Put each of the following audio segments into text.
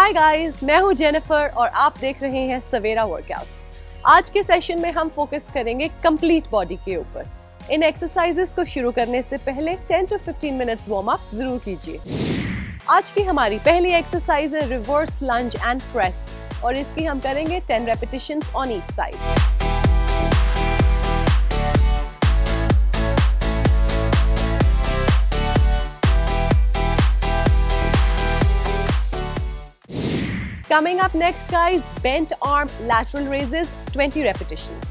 Hi guys, मैं हूं Jennifer और आप देख रहे हैं सवेरा वर्कआउट्स। आज के सेशन में हम फोकस करेंगे कंप्लीट बॉडी के ऊपर। इन एक्सरसाइजेस को शुरू करने से पहले 10 to 15 मिनट्स वार्म अप जरूर कीजिए। आज की हमारी पहली एक्सरसाइज है रिवर्स लंज एंड प्रेस और इसकी हम करेंगे 10 repetitions on each side. Coming up next guys, bent arm lateral raises, 20 repetitions.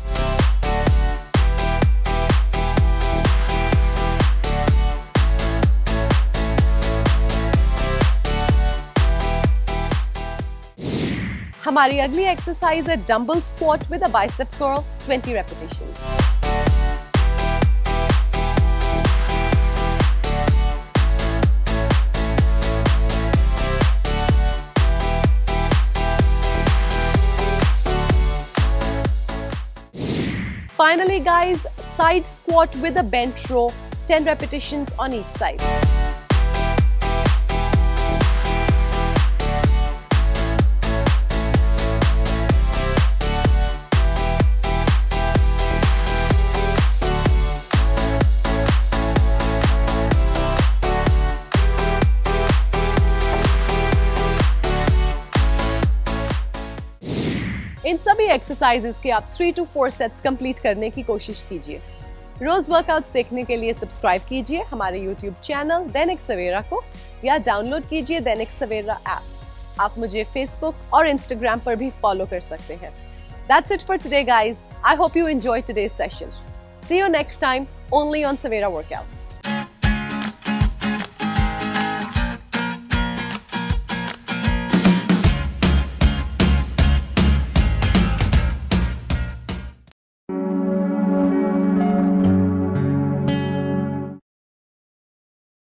हमारी अगली एक्सरसाइज है dumbbell squat with a bicep curl, 20 repetitions. Finally guys, side squat with a bent row, 10 repetitions on each side. इन सभी exercises के आप 3 to 4 sets complete करने की कोशिश कीजिए। रोज वर्कआउट्स देखने के लिए सब्सक्राइब कीजिए हमारे यूट्यूब चैनल दैनिक सवेरा को या डाउनलोड कीजिए दैनिक सवेरा ऐप। आप मुझे फेसबुक और इंस्टाग्राम पर भी फॉलो कर सकते हैं। That's it for today guys. I hope you enjoyed today's session. See you next time only on Savera Workouts.